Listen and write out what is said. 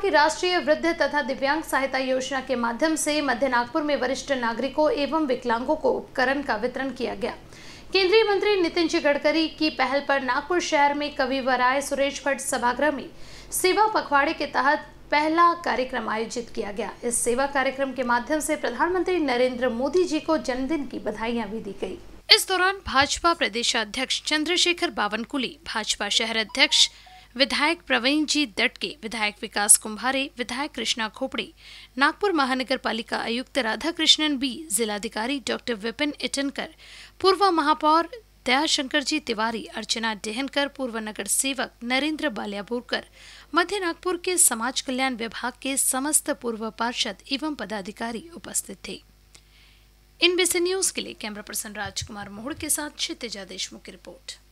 कि राष्ट्रीय वृद्ध तथा दिव्यांग सहायता योजना के माध्यम से मध्य नागपुर में वरिष्ठ नागरिकों एवं विकलांगों को उपकरण का वितरण किया गया। केंद्रीय मंत्री नितिन गडकरी की पहल पर नागपुर शहर में कविवराय सुरेश भट्ट सभागृह में सेवा पखवाड़े के तहत पहला कार्यक्रम आयोजित किया गया। इस सेवा कार्यक्रम के माध्यम से प्रधानमंत्री नरेंद्र मोदी जी को जन्मदिन की बधाइयां भी दी गई। इस दौरान भाजपा प्रदेशाध्यक्ष चंद्रशेखर बावनकुली, भाजपा शहर अध्यक्ष विधायक प्रवीण जी दटके, विधायक विकास कुंभारे, विधायक कृष्णा खोपड़े, नागपुर महानगर पालिका आयुक्त राधाकृष्णन बी, जिलाधिकारी डॉक्टर विपिन इटनकर, पूर्व महापौर दयाशंकर जी तिवारी, अर्चना डेहनकर, पूर्व नगर सेवक नरेंद्र बालियापुरकर, मध्य नागपुर के समाज कल्याण विभाग के समस्त पूर्व पार्षद एवं पदाधिकारी उपस्थित थे। NBC न्यूज के लिए कैमरा पर्सन राजकुमार मोहड़ के साथ क्षितिजा देशमुख की रिपोर्ट।